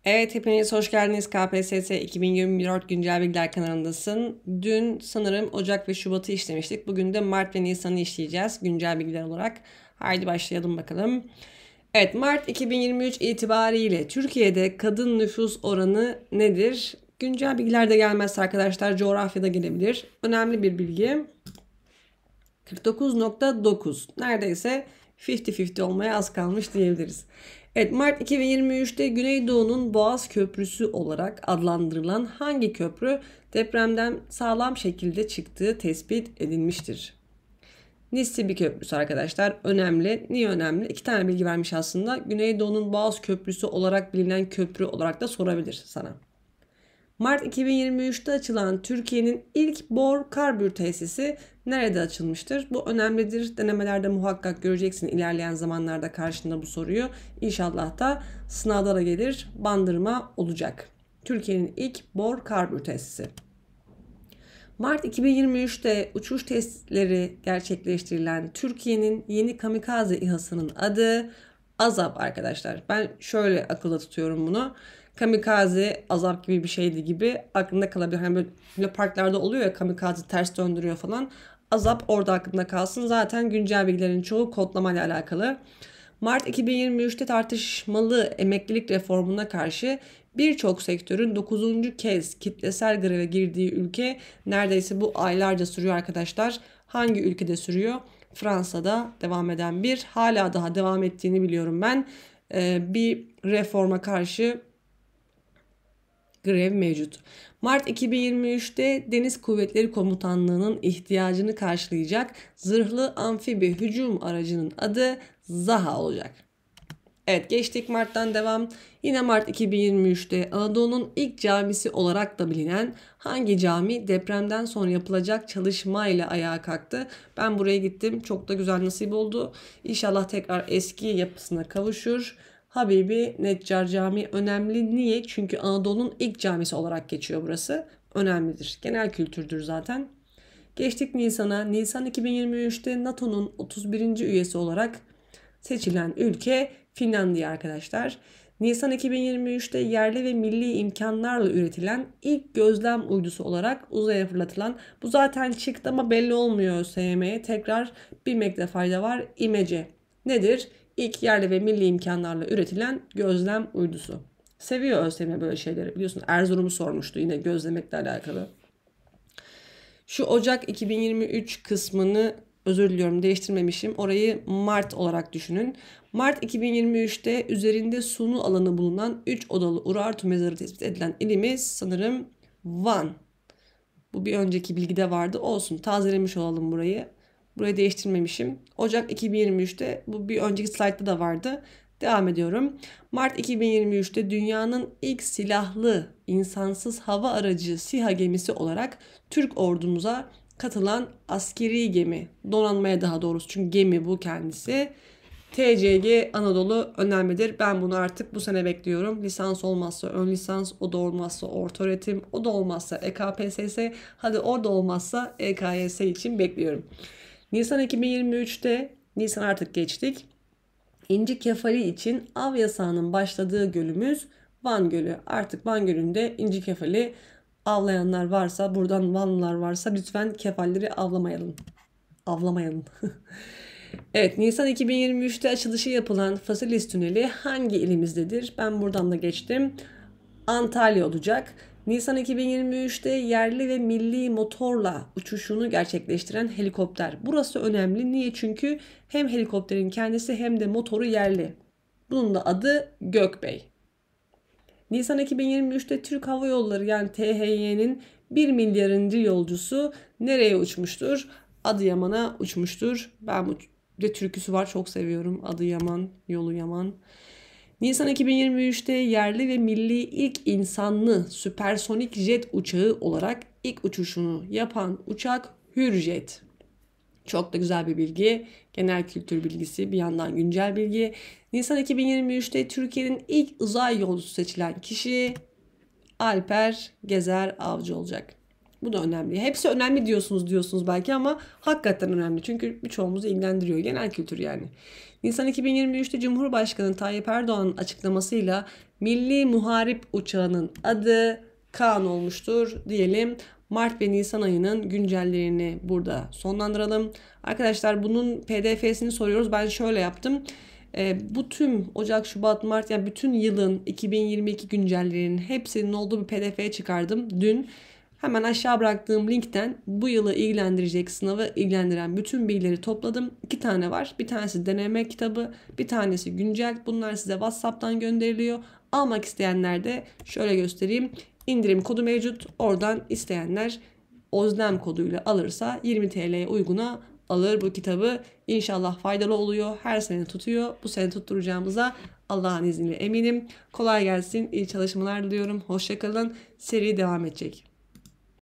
Evet, hepiniz hoş geldiniz. KPSS 2024 Güncel Bilgiler kanalındasın. Dün sanırım Ocak ve Şubat'ı işlemiştik. Bugün de Mart ve Nisan'ı işleyeceğiz güncel bilgiler olarak. Haydi başlayalım bakalım. Evet, Mart 2023 itibariyle Türkiye'de kadın nüfus oranı nedir? Güncel bilgiler de gelmezse arkadaşlar coğrafyada gelebilir. Önemli bir bilgi. 49,9. Neredeyse 50-50 olmaya az kalmış diyebiliriz. Evet, Mart 2023'te Güneydoğu'nun Boğaz Köprüsü olarak adlandırılan hangi köprü depremden sağlam şekilde çıktığı tespit edilmiştir? Nissi bir köprüsü arkadaşlar. Önemli. Niye önemli? İki tane bilgi vermiş aslında. Güneydoğu'nun Boğaz Köprüsü olarak bilinen köprü olarak da sorabilir sana. Mart 2023'te açılan Türkiye'nin ilk bor karbür tesisi nerede açılmıştır? Bu önemlidir. Denemelerde muhakkak göreceksin ilerleyen zamanlarda karşında bu soruyu. İnşallah da sınavda da gelir. Bandırma olacak. Türkiye'nin ilk bor karbür tesisi. Mart 2023'te uçuş testleri gerçekleştirilen Türkiye'nin yeni kamikaze İHA'sının adı Azap arkadaşlar. Ben şöyle akılda tutuyorum bunu. Kamikaze, Azap gibi bir şeydi gibi aklında kalabilir. Hani böyle parklarda oluyor ya, kamikaze ters döndürüyor falan. Azap orada aklında kalsın. Zaten güncel bilgilerin çoğu kodlamayla alakalı. Mart 2023'te tartışmalı emeklilik reformuna karşı birçok sektörün 9. kez kitlesel greve girdiği ülke, neredeyse bu aylarca sürüyor arkadaşlar. Hangi ülkede sürüyor? Fransa'da devam eden hala daha devam ettiğini biliyorum ben. Bir reforma karşı grev mevcut. Mart 2023'te Deniz Kuvvetleri Komutanlığı'nın ihtiyacını karşılayacak zırhlı amfibi hücum aracının adı Zaha olacak. Evet, geçtik Mart'tan devam. Yine Mart 2023'te Anadolu'nun ilk camisi olarak da bilinen hangi cami depremden sonra yapılacak çalışmayla ayağa kalktı? Ben buraya gittim. Çok da güzel nasip oldu. İnşallah tekrar eski yapısına kavuşur. Habibi Neccar Camii önemli. Niye? Çünkü Anadolu'nun ilk camisi olarak geçiyor burası. Önemlidir. Genel kültürdür zaten. Geçtik Nisan'a. Nisan 2023'te NATO'nun 31. üyesi olarak seçilen ülke Finlandiya arkadaşlar. Nisan 2023'te yerli ve milli imkanlarla üretilen ilk gözlem uydusu olarak uzaya fırlatılan, bu zaten çıktı ama belli olmuyor ÖSYM'ye, tekrar bilmekte fayda var. İmece nedir? İlk yerli ve milli imkanlarla üretilen gözlem uydusu. Seviyor ÖSYM böyle şeyleri, biliyorsun Erzurum'u sormuştu yine gözlemekle alakalı. Şu Ocak 2023 kısmını, özür diliyorum, değiştirmemişim. Orayı Mart olarak düşünün. Mart 2023'te üzerinde sunu alanı bulunan 3 odalı Urartu mezarı tespit edilen ilimiz sanırım Van. Bu bir önceki bilgide vardı. Olsun, tazelemiş olalım burayı. Burayı değiştirmemişim. Ocak 2023'te, bu bir önceki slaytta da vardı. Devam ediyorum. Mart 2023'te dünyanın ilk silahlı insansız hava aracı SİHA gemisi olarak Türk ordumuza katılan askeri gemi, donanmaya daha doğrusu çünkü gemi bu kendisi, TCG Anadolu önemlidir. Ben bunu artık bu sene bekliyorum. Lisans olmazsa ön lisans, o da olmazsa ortaöğretim, o da olmazsa EKPSS, hadi o da olmazsa EKYS için bekliyorum. Nisan 2023'te, Nisan artık geçtik, İnci kefali için av yasağının başladığı gölümüz Van Gölü. Artık Van Gölü'nde inci kefali avlayanlar varsa, buradan Vanlılar varsa lütfen kefalleri avlamayalım. Avlamayalım. Evet, Nisan 2023'te açılışı yapılan Fasilis Tüneli hangi ilimizdedir? Ben buradan da geçtim. Antalya olacak. Nisan 2023'te yerli ve milli motorla uçuşunu gerçekleştiren helikopter. Burası önemli. Niye? Çünkü hem helikopterin kendisi hem de motoru yerli. Bunun da adı Gökbey. Nisan 2023'te Türk Hava Yolları yani THY'nin 1 milyarıncı yolcusu nereye uçmuştur? Adıyaman'a uçmuştur. Ben bu de türküsü var, çok seviyorum. Adı Yaman, yolu Yaman. Nisan 2023'te yerli ve milli ilk insanlı süpersonik jet uçağı olarak ilk uçuşunu yapan uçak Hürjet. Çok da güzel bir bilgi. Genel kültür bilgisi, bir yandan güncel bilgi. Nisan 2023'te Türkiye'nin ilk uzay yolcusu seçilen kişi Alper Gezer Avcı olacak. Bu da önemli. Hepsi önemli diyorsunuz belki ama hakikaten önemli. Çünkü birçoğumuzu ilgilendiriyor. Genel kültür yani. Nisan 2023'te Cumhurbaşkanı Tayyip Erdoğan'ın açıklamasıyla Milli Muharip uçağının adı Kaan olmuştur diyelim. Mart ve Nisan ayının güncellerini burada sonlandıralım. Arkadaşlar bunun PDF'sini soruyoruz. Ben şöyle yaptım. Bu tüm Ocak, Şubat, Mart yani bütün yılın 2022 güncellerinin hepsinin olduğu bir PDF çıkardım dün. Hemen aşağı bıraktığım linkten bu yılı ilgilendirecek, sınavı ilgilendiren bütün bilgileri topladım. 2 tane var. Bir tanesi deneme kitabı, bir tanesi güncel. Bunlar size WhatsApp'tan gönderiliyor. Almak isteyenler de şöyle göstereyim. İndirim kodu mevcut. Oradan isteyenler Özlem koduyla alırsa 20 TL'ye uyguna alır bu kitabı. İnşallah faydalı oluyor. Her sene tutuyor. Bu sene tutturacağımıza Allah'ın izniyle eminim. Kolay gelsin. İyi çalışmalar diliyorum. Hoşça kalın. Seri devam edecek.